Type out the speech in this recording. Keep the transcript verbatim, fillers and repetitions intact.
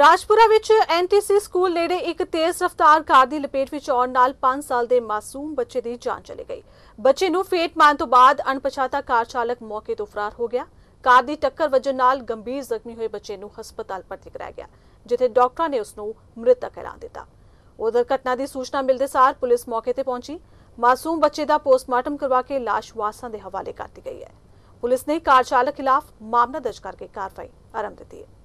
ਰਾਜਪੁਰਾ ਵਿੱਚ N T C school ਨੇੜੇ ਇੱਕ ਤੇਜ਼ ਰਫ਼ਤਾਰ ਕਾਰ ਦੀ ਲਪੇਟ ਵਿੱਚ ਆਉਣ ਨਾਲ ਪੰਜ ਸਾਲ ਦੇ ਮਾਸੂਮ ਬੱਚੇ ਦੀ ਜਾਨ ਚਲੀ ਗਈ। ਬੱਚੇ ਨੂੰ ਫੇਟ ਮਾਰਨ ਤੋਂ ਬਾਅਦ ਅਣਪਛਾਤਾ ਕਾਰ ਚਾਲਕ ਮੌਕੇ ਤੋਂ ਫਰਾਰ ਹੋ ਗਿਆ। ਕਾਰ ਦੀ ਟੱਕਰ ਵੱਜਣ ਨਾਲ ਗੰਭੀਰ ਜ਼ਖਮੀ ਹੋਏ ਬੱਚੇ ਨੂੰ ਹਸਪਤਾਲ ਭਰਤੀ ਕਰਾਇਆ ਗਿਆ, ਜਿੱਥੇ ਡਾਕਟਰਾਂ ਨੇ ਉਸ ਨੂੰ ਮ੍ਰਿਤਕ ਐਲਾਨ ਦਿੱਤਾ। ਉਧਰ ਘਟਨਾ ਦੀ ਸੂਚਨਾ ਮਿਲਦੇ ਸਾਰ ਪੁਲਿਸ ਮੌਕੇ ਤੇ ਪਹੁੰਚੀ। ਮਾਸੂਮ ਬੱਚੇ ਦਾ ਪੋਸਟਮਾਰਟਮ ਕਰਵਾ ਕੇ ਲਾਸ਼ ਵਾਰਸਾਂ ਦੇ ਹਵਾਲੇ ਕਰ ਦਿੱਤੀ ਗਈ ਹੈ। ਪੁਲਿਸ ਨੇ ਕਾਰ ਚਾਲਕ ਖਿਲਾਫ ਮਾमला दर्ज करके कार्रवाई आरंभ दी है।